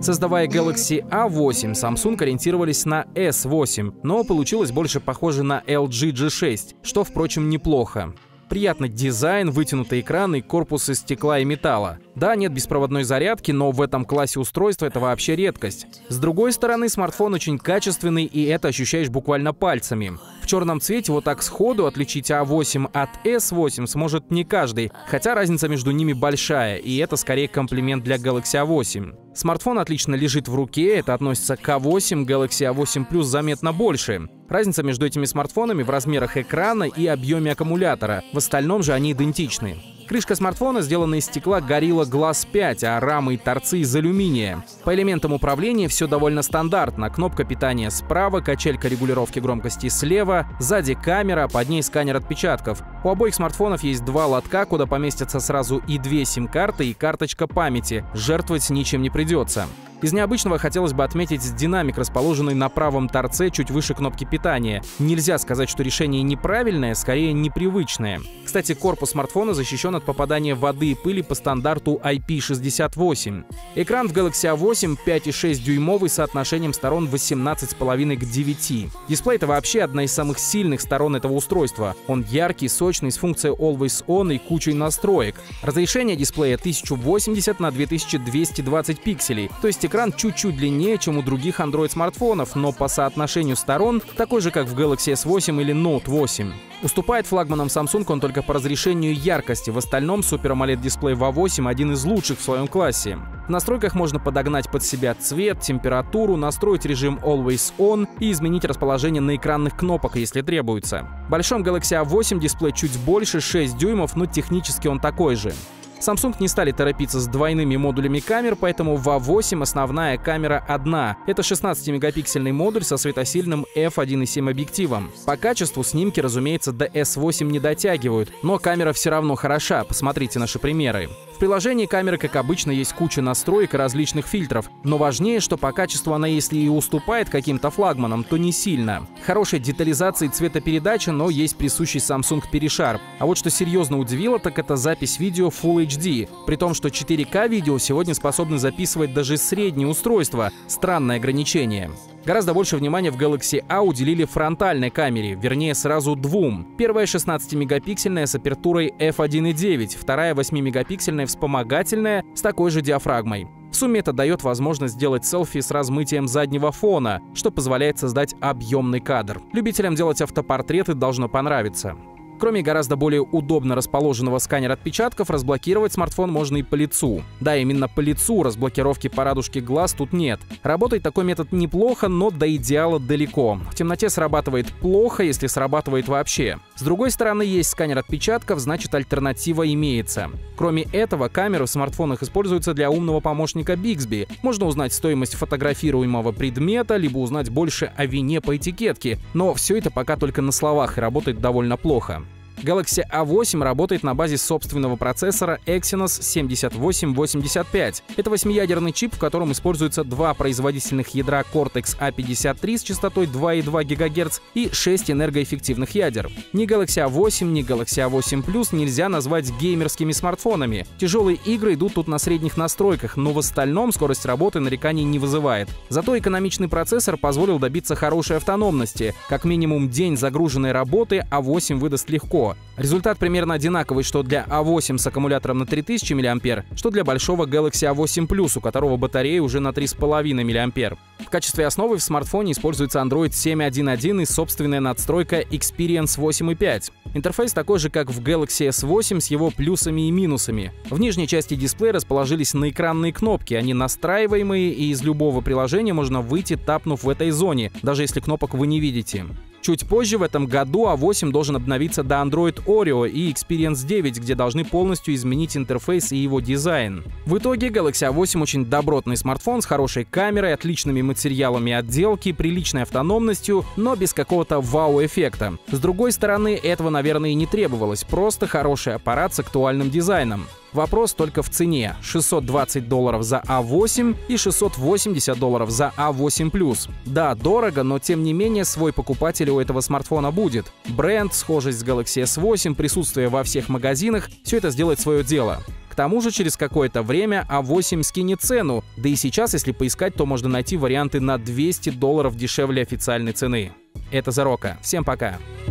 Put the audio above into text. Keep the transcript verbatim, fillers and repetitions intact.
Создавая Galaxy а восемь, Samsung ориентировались на эс восемь, но получилось больше похоже на эл джи джи шесть, что, впрочем, неплохо. Приятный дизайн, вытянутый экран и корпус из стекла и металла. Да, нет беспроводной зарядки, но в этом классе устройства это вообще редкость. С другой стороны, смартфон очень качественный, и это ощущаешь буквально пальцами. В черном цвете вот так сходу отличить а восемь от эс восемь сможет не каждый, хотя разница между ними большая, и это скорее комплимент для Galaxy а восемь. Смартфон отлично лежит в руке, это относится к а восемь, Galaxy а восемь плюс заметно больше. Разница между этими смартфонами в размерах экрана и объеме аккумулятора, в остальном же они идентичны. Крышка смартфона сделана из стекла Gorilla Glass пять, а рамы и торцы из алюминия. По элементам управления все довольно стандартно. Кнопка питания справа, качелька регулировки громкости слева, сзади камера, под ней сканер отпечатков. У обоих смартфонов есть два лотка, куда поместятся сразу и две сим-карты, и карточка памяти. Жертвовать ничем не придется. Из необычного хотелось бы отметить динамик, расположенный на правом торце чуть выше кнопки питания. Нельзя сказать, что решение неправильное, скорее непривычное. Кстати, корпус смартфона защищен от попадания воды и пыли по стандарту ай пи шестьдесят восемь. Экран в Galaxy а восемь пять и шесть дюймовый с соотношением сторон восемнадцать и пять к девяти. Дисплей — это вообще одна из самых сильных сторон этого устройства. Он яркий, сочный, с функцией Always On и кучей настроек. Разрешение дисплея тысяча восемьдесят на две тысячи двести двадцать пикселей, то есть экран чуть-чуть длиннее, чем у других Android-смартфонов, но по соотношению сторон такой же, как в Galaxy эс восемь или Note восемь. Уступает флагманам Samsung он только по разрешению и яркости, в остальном Super AMOLED дисплей в а восемь один из лучших в своем классе. В настройках можно подогнать под себя цвет, температуру, настроить режим Always On и изменить расположение на экранных кнопок, если требуется. В большом Galaxy а восемь дисплей чуть больше, шесть дюймов, но технически он такой же. Samsung не стали торопиться с двойными модулями камер, поэтому в а восемь основная камера одна. Это шестнадцатимегапиксельный модуль со светосильным эф один и семь объективом. По качеству снимки, разумеется, до эс восемь не дотягивают, но камера все равно хороша, посмотрите наши примеры. В приложении камеры, как обычно, есть куча настроек и различных фильтров, но важнее, что по качеству она, если и уступает каким-то флагманам, то не сильно. Хорошая детализация и цветопередача, но есть присущий Samsung перешарп. А вот что серьезно удивило, так это запись видео Full эйч ди, при том, что четыре ка видео сегодня способны записывать даже средние устройства. Странное ограничение. Гораздо больше внимания в Galaxy A уделили фронтальной камере, вернее сразу двум. Первая шестнадцатимегапиксельная с апертурой эф один и девять, вторая восьмимегапиксельная вспомогательная с такой же диафрагмой. В сумме это дает возможность сделать селфи с размытием заднего фона, что позволяет создать объемный кадр. Любителям делать автопортреты должно понравиться. Кроме гораздо более удобно расположенного сканера отпечатков, разблокировать смартфон можно и по лицу. Да, именно по лицу, разблокировки по радужке глаз тут нет. Работает такой метод неплохо, но до идеала далеко. В темноте срабатывает плохо, если срабатывает вообще. С другой стороны, есть сканер отпечатков, значит альтернатива имеется. Кроме этого, камеры в смартфонах используются для умного помощника Bixby. Можно узнать стоимость фотографируемого предмета, либо узнать больше о вине по этикетке. Но все это пока только на словах и работает довольно плохо. Galaxy а восемь работает на базе собственного процессора Exynos семьдесят восемь восемьдесят пять. Это восьмиядерный чип, в котором используются два производительных ядра Cortex а пятьдесят три с частотой два и два гигагерца и шесть энергоэффективных ядер. Ни Galaxy а восемь, ни Galaxy а восемь плюс нельзя назвать геймерскими смартфонами. Тяжелые игры идут тут на средних настройках, но в остальном скорость работы нареканий не вызывает. Зато экономичный процессор позволил добиться хорошей автономности. Как минимум день загруженной работы а восемь выдаст легко. Результат примерно одинаковый, что для а восемь с аккумулятором на три тысячи миллиампер, что для большого Galaxy а восемь плюс, у которого батарея уже на три с половиной миллиампер. В качестве основы в смартфоне используется Android семь точка один точка один и собственная надстройка Experience восемь и пять. Интерфейс такой же, как в Galaxy эс восемь, с его плюсами и минусами. В нижней части дисплея расположились наэкранные кнопки, они настраиваемые, и из любого приложения можно выйти, тапнув в этой зоне, даже если кнопок вы не видите. Чуть позже в этом году а восемь должен обновиться до Android Oreo и Experience девять, где должны полностью изменить интерфейс и его дизайн. В итоге Galaxy а восемь очень добротный смартфон с хорошей камерой, отличными материалами отделки, приличной автономностью, но без какого-то вау-эффекта. С другой стороны, этого, наверное, и не требовалось, просто хороший аппарат с актуальным дизайном. Вопрос только в цене – шестьсот двадцать долларов за а восемь и шестьсот восемьдесят долларов за а восемь плюс. Да, дорого, но тем не менее свой покупатель у этого смартфона будет. Бренд, схожесть с Galaxy эс восемь, присутствие во всех магазинах – все это сделает свое дело. К тому же, через какое-то время а восемь скинет цену, да и сейчас, если поискать, то можно найти варианты на двести долларов дешевле официальной цены. Это Зарока. Всем пока!